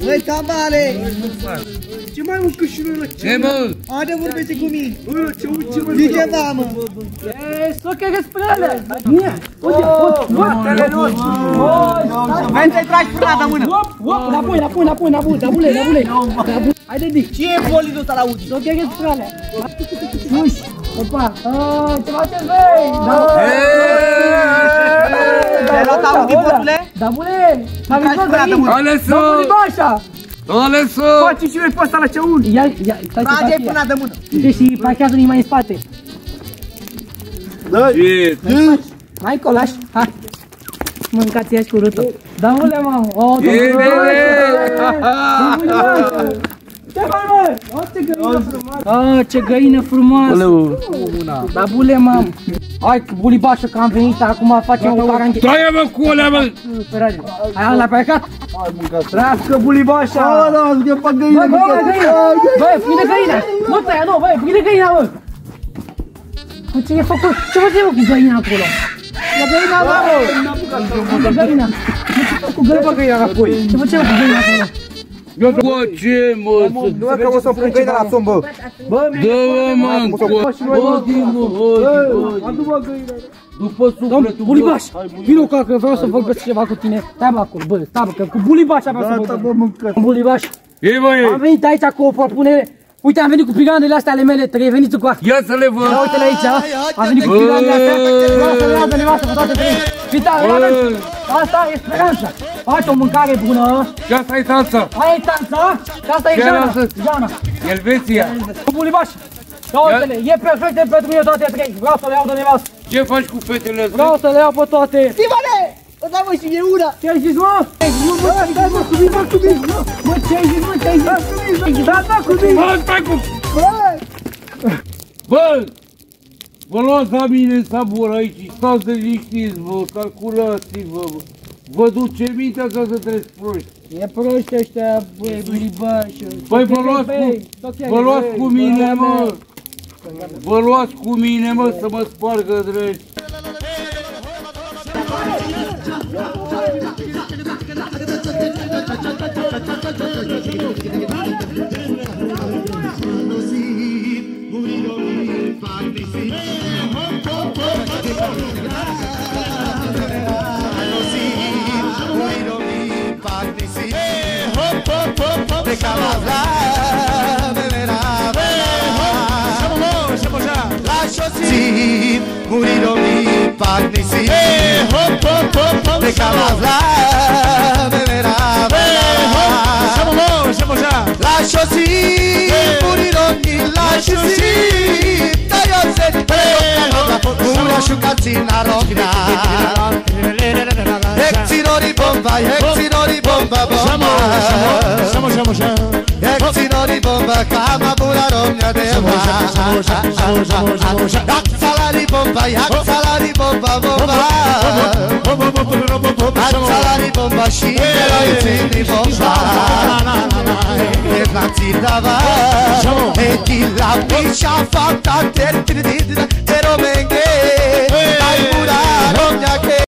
Băi, Tamale! Ce mai mâncă și noi la ce? Ce mă? Haide, vorbește cu mine! Ce mai Zi ceva, mă! Să o chegă spre ele! Mie! Uite, Matele nostru! Hai să-i tragi frâna de mână! Dabule! Haide, Dic! Ce e bolidul ăsta la Udi? Să o chegă spre ele! Uși! Opa! Ce faceți, băi? Te-ai luat Audi, botule? Dabule! Ales-o! Ales-o! Face și noi pe ăsta la ceaul! Ia, Trage-i frâna de mână! uite și parchează-i mai în spate! Ce? Hai, colaș! Hai! Mâncați ea și cu râtă! Dabule, mamă! Ce faci, mă? Ce găină frumoasă! Dabule, mamă! Hai, bulibașă, că am venit, acum facem o carantină. Taie, mă, cu alea, mă! Hai, l-a plecat? Trească bulibașa! Da, fac găină! Băi, pune găina! Nu tăia, nu, băi, pune găina, bă! Cu ce e făcut? Ce faci, mă, cu găina acolo? La găina, bă! Cu găina! Cu găina înapoi! Ce facem cu găina acolo? Bă, ce, mă? Nu mă, că o să pun găina la somn, bă! Dă-mă, mă, încoa! Adu-mă găina! După sufletul, Bulibaș! Vino ca că vreau să vorbesc ceva cu tine. Stai bă acolo, bă, stai bă, că cu Bulibașa vreau să vorbesc. Bulibaș! Ei, băi! Am venit aici cu o propunere. Uite, am venit cu brigandele astea ale mele, trei, veniți cu astea. Ia să le văd! Ia uite-le aici, am venit cu brigandele astea. Vreau să le iau de nevastă pe toate trei. Uite, asta e Speranța. Face o mâncare bună. Și asta e salsa! Aia e Tanța, și asta e Jana. Elveția! Cu Bulibaș. Ia uite-le, e perfect pentru mine toate trei. Vreau să le iau de nevastă. Ce faci cu fetele astea? Vreau să le iau pe toate. Stimale! O da, mă, și e una! Ce ai zis, mă? Mă, cu mine! Mă, ce ai zis, mă? Ce ai zis? Da, cu mine! Bă, stai cu... Bă! Vă luați la mine în sabor aici, stați de liniștiți, vă, calculați-vă, vă duce mintea ca să treci proști. E proști ăștia, băi, Bulibașă. Păi vă luați cu mine, mă! Vă luați cu mine, mă, să mă spargă drept! Murirono i partnici, le calavra, siamo già, lascio sì, murirono, lascio sì, taglio se una asciugazzina rotta, exino di bomba, siamo già, exino di bomba, cama pura romia deva, salari bomba, salari bomba, salari bomba, scendere in bomba, e la zidava, e chi la piccia fatta,